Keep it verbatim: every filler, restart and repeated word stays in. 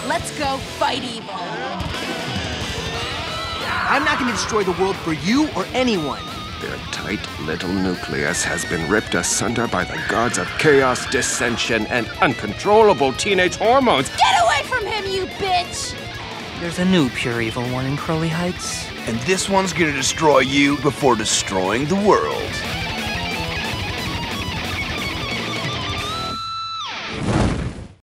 Let's go fight evil. I'm not gonna destroy the world for you or anyone. Their tight little nucleus has been ripped asunder by the gods of chaos, dissension, and uncontrollable teenage hormones. Get away from him, you bitch! There's a new pure evil one in Crowley Heights. And this one's gonna destroy you before destroying the world.